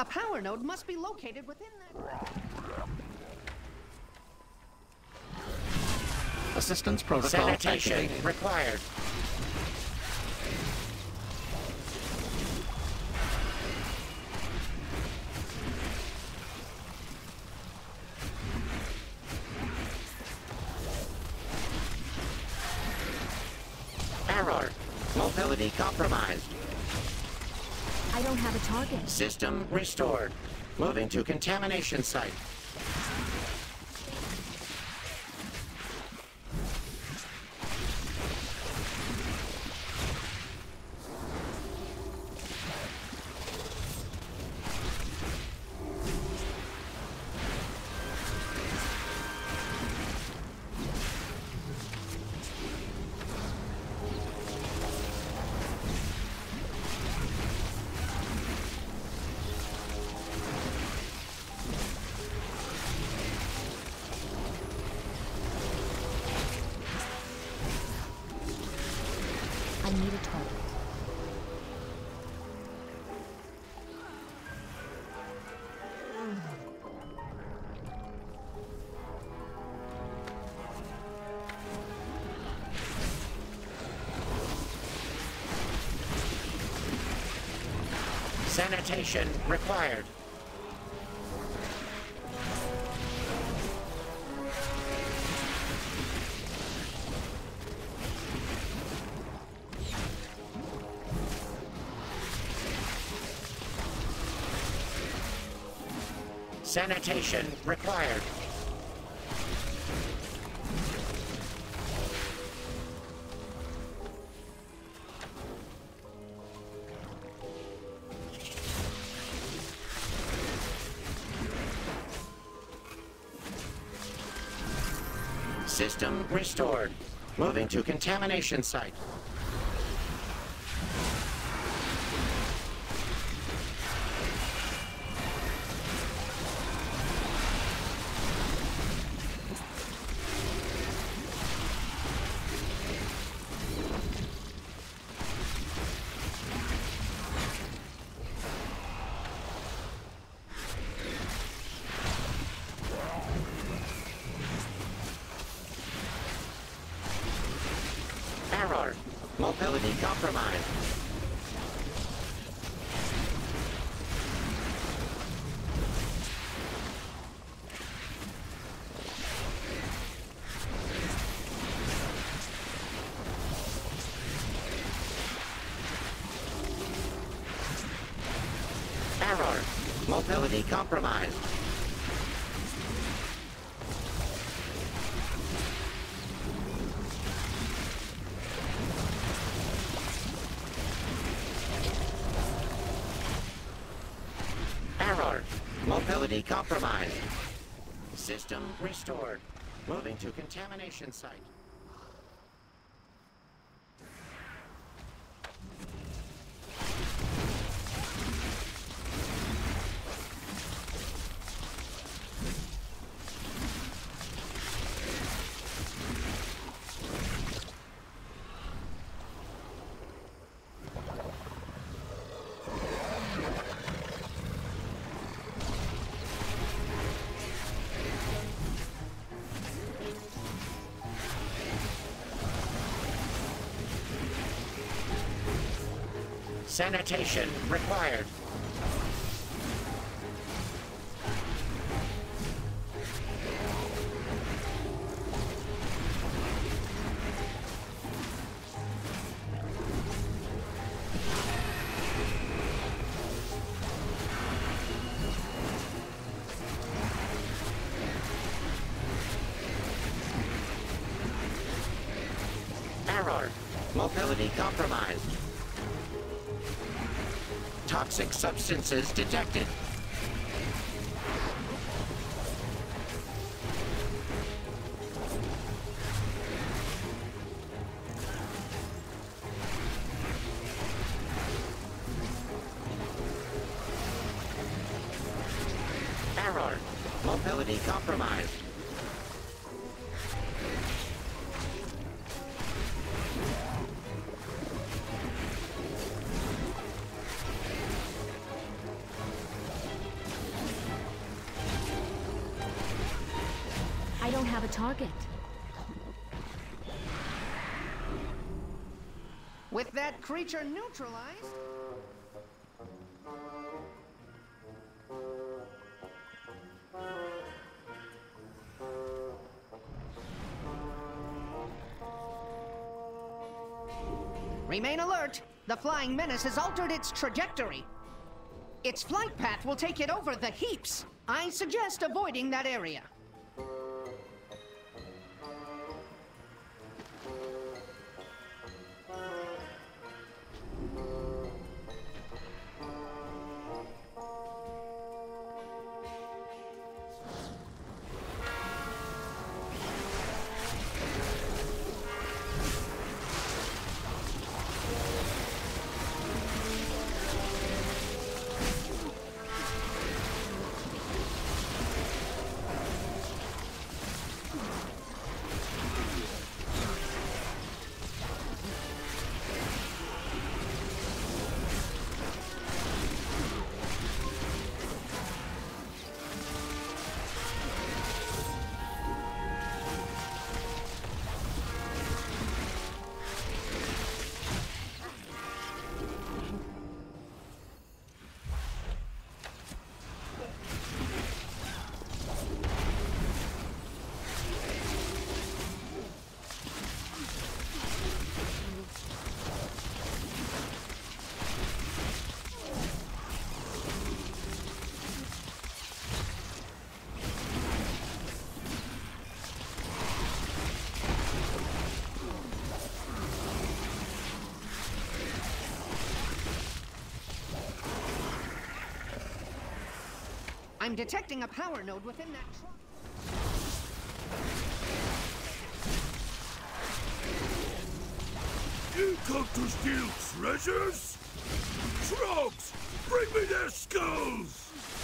power node must be located within that. Assistance protocol Sanitation activated. required. Error. Mobility compromised. I don't have a target. System restored. Moving to contamination site. I need a target. Sanitation required. Sanitation required. System restored. Moving to contamination site. Error. Mobility compromised. Error. Mobility compromised. Error. Mobility compromised. System restored. Moving to contamination site. Sanitation required. Error. Mobility compromised. Toxic substances detected. Error. Mobility compromised. have a target. With that creature neutralized... Remain alert! The flying menace has altered its trajectory. Its flight path will take it over the heaps. I suggest avoiding that area. I'm detecting a power node within that trunk. You come to steal treasures? Trunks, bring me their skulls!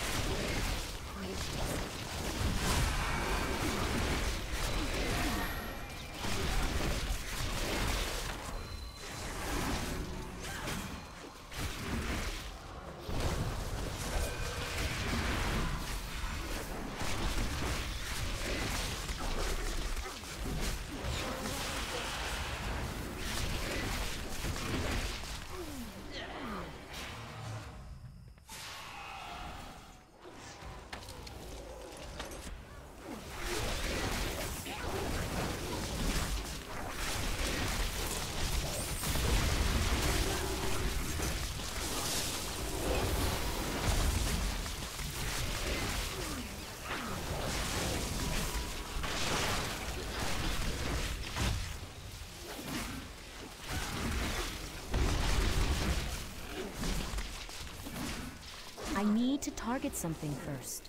I need to target something first.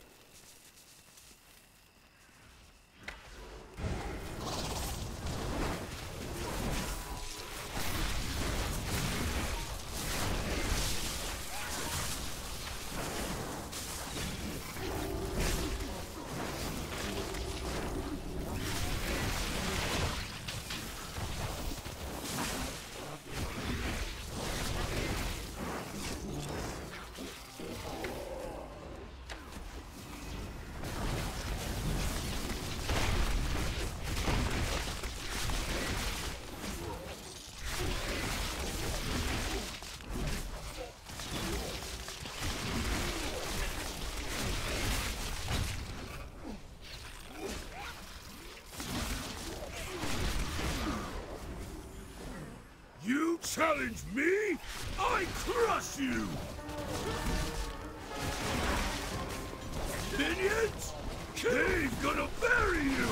You challenge me? I crush you! Minions? Cave gonna bury you!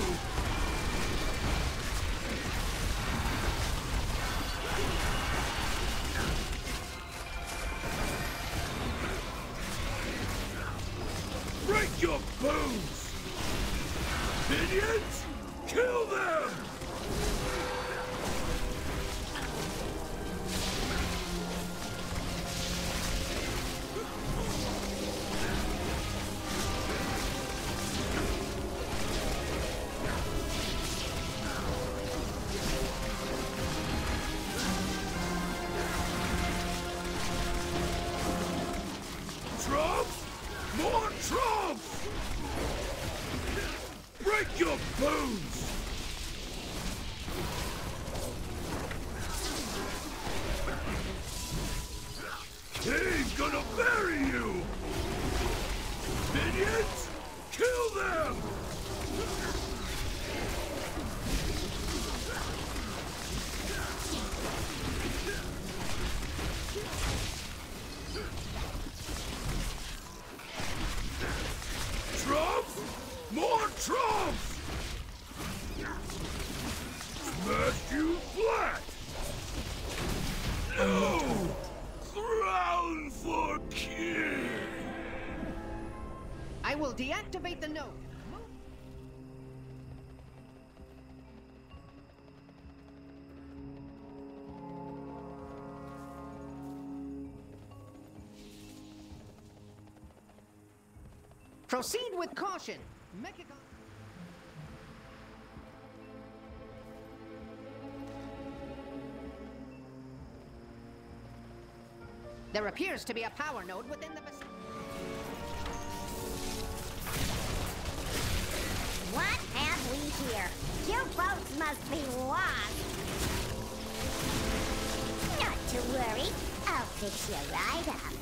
Break your bones! Minions? Kill them! Trunks? More trunks! Break your bones! smashed you flat! No! Crown for king! I will deactivate the node. Proceed with caution. Mechagon. There appears to be a power node within the vicinity. What have we here? You folks must be lost. Not to worry. I'll fix you right up.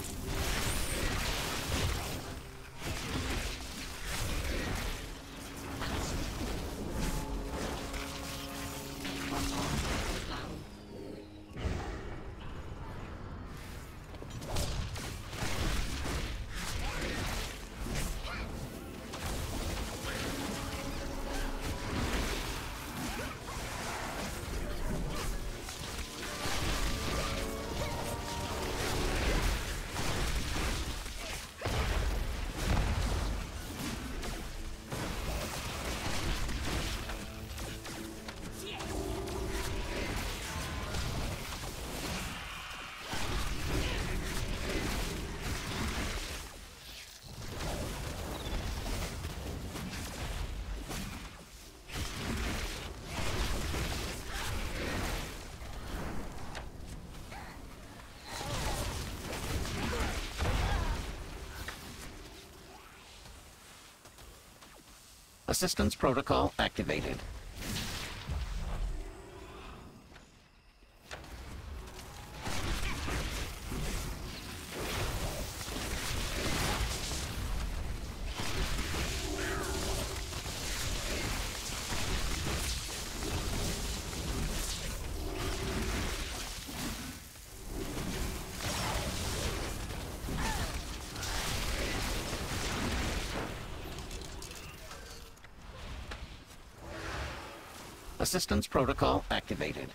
Assistance protocol activated. Assistance protocol activated.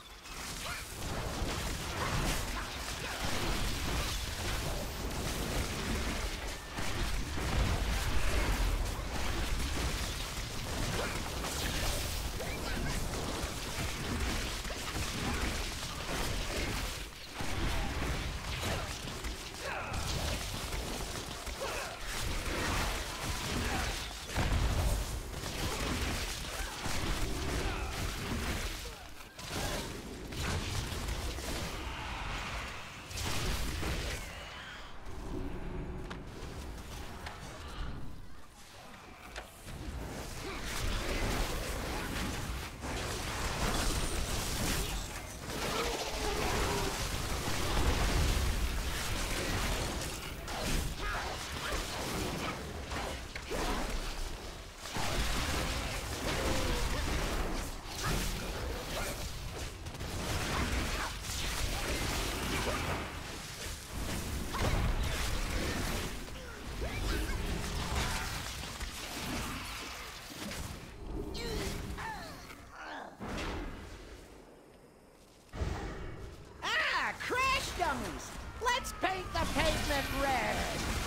Let's paint the pavement red!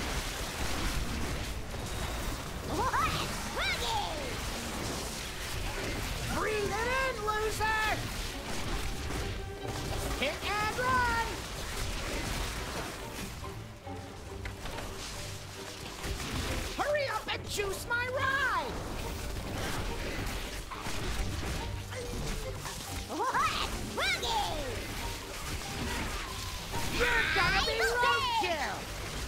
Breathe it in, loser! Hit and run! Hurry up and juice my ride! You're gonna be roadkill!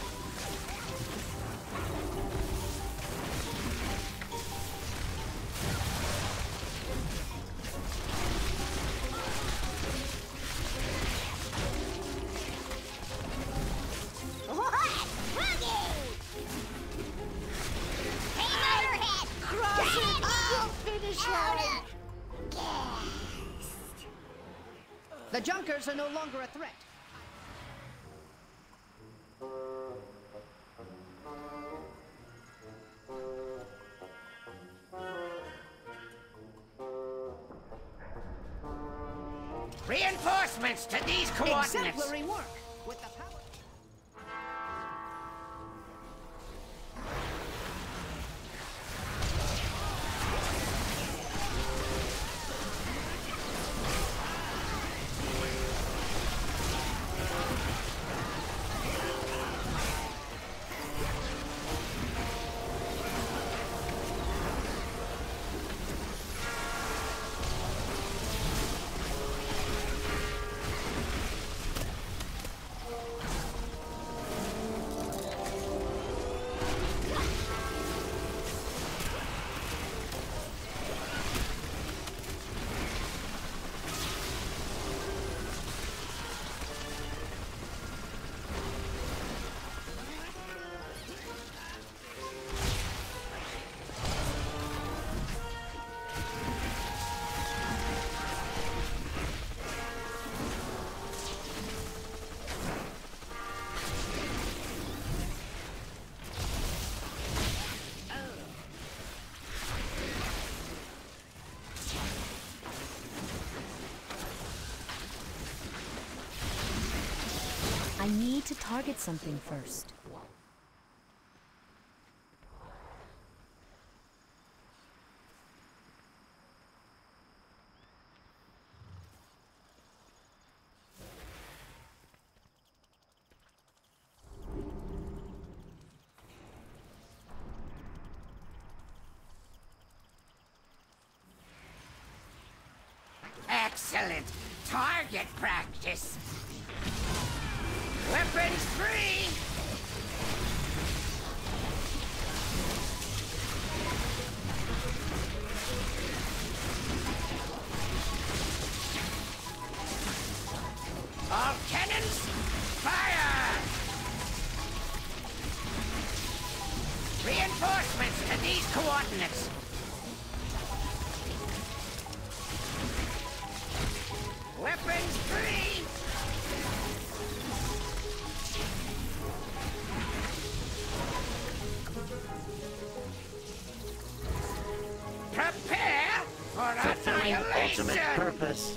The Junkers are no longer a threat. Reinforcements to these coordinates. Exemplary work. With the power... I need to target something first. Excellent. Target practice. Weapons free! All cannons, fire! Reinforcements to these coordinates. Weapons free! Prepare for Fulfilling annihilation! ultimate purpose.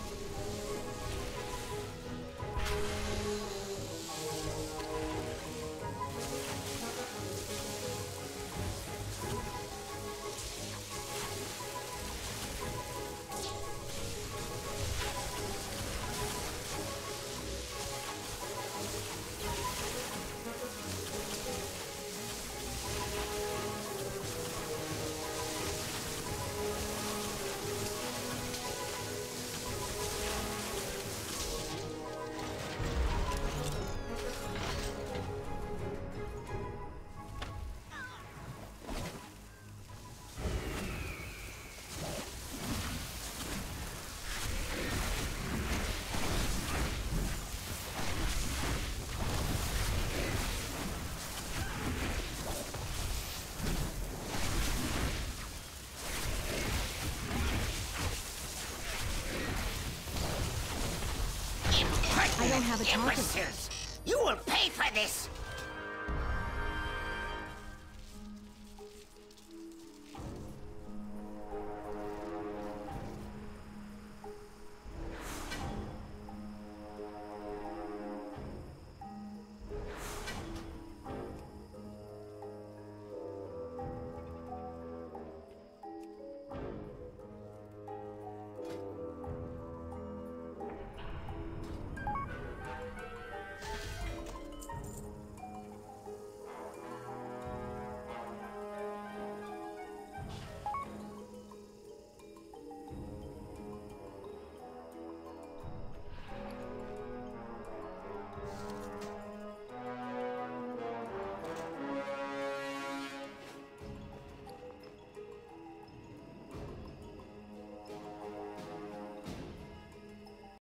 I don't have a target. Imbeciles! You will pay for this!